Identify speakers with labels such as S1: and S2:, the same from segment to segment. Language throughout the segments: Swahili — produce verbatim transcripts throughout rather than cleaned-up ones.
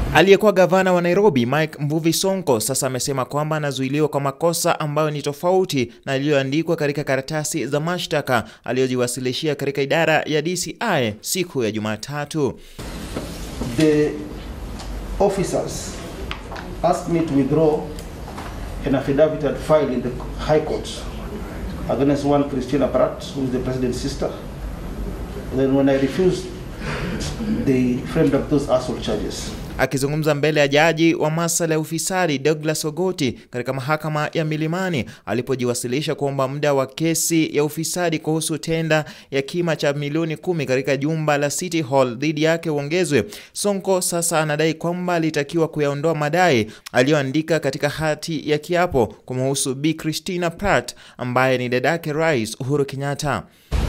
S1: Aliyekuwa gavana wa Nairobi Mike MBUVI Sonko sasa amesema kwamba anazuiliwa kwa makosa ambayo ni tofauti na yaliyoandikwa katika karatasi za mashtaka aliyojiwasilishia katika idara ya D C I siku ya Jumatatu.
S2: The officers asked me to withdraw an affidavit and file in the High Court against one Christina Pratt, who is the president's sister. Then when I refused, they framed up those assault charges.
S1: Akizungumza mbele ya jaji wa masuala ya ufisadi Douglas Ogoti katika mahakama ya Milimani alipojiwasilisha kuomba muda wa kesi ya ufisadi kuhusu tenda ya kima cha milioni kumi katika jumba la City Hall dhidi yake uongezwe, Sonko sasa anadai kwamba alitakiwa kuyaondoa madai aliyoandika katika hati ya kiapo kumhusu Bi Christina Pratt ambaye ni dadake Rais Uhuru Kenyatta.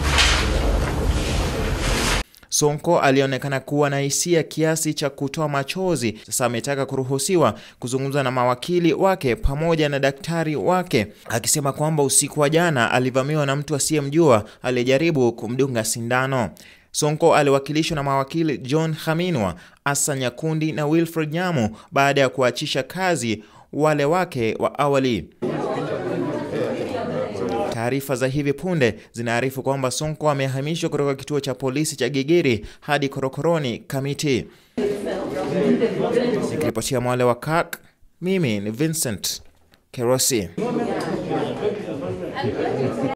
S1: Sonko alionekana kuwa na hisia kiasi cha kutoa machozi. Sasa ametaka kuruhusiwa kuzungumza na mawakili wake pamoja na daktari wake, akisema kwamba usiku wa jana alivamiwa na mtu asiyemjua aliyejaribu kumdunga sindano. Sonko aliwakilishwa na mawakili John Haminwa, Asa Nyakundi na Wilfred Nyamu baada ya kuachisha kazi wale wake wa awali. Taarifa za hivi punde zinaarifu kwamba Sonko amehamishwa kutoka kituo cha polisi cha Gigiri hadi korokoroni Kamiti. Nikiripotia Mwale wa K A K, mimi ni Vincent Kerosi.